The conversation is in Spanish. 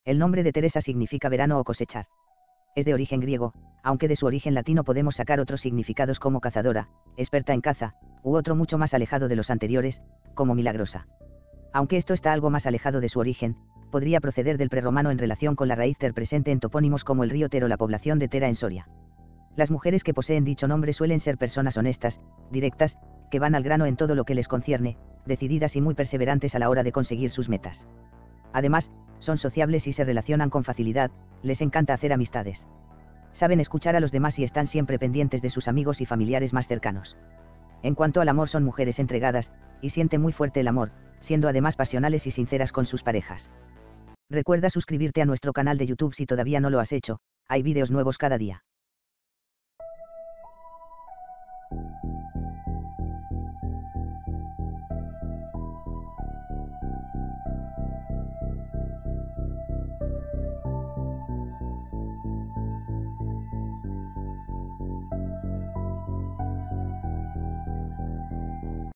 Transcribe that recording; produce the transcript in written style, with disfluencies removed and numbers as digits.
El nombre de Teresa significa verano o cosechar. Es de origen griego, aunque de su origen latino podemos sacar otros significados como cazadora, experta en caza, u otro mucho más alejado de los anteriores, como milagrosa. Aunque esto está algo más alejado de su origen, podría proceder del prerromano en relación con la raíz ter presente en topónimos como el río Ter o la población de Tera en Soria. Las mujeres que poseen dicho nombre suelen ser personas honestas, directas, que van al grano en todo lo que les concierne, decididas y muy perseverantes a la hora de conseguir sus metas. Además, son sociables y se relacionan con facilidad, les encanta hacer amistades. Saben escuchar a los demás y están siempre pendientes de sus amigos y familiares más cercanos. En cuanto al amor, son mujeres entregadas, y sienten muy fuerte el amor, siendo además pasionales y sinceras con sus parejas. Recuerda suscribirte a nuestro canal de YouTube si todavía no lo has hecho, hay vídeos nuevos cada día.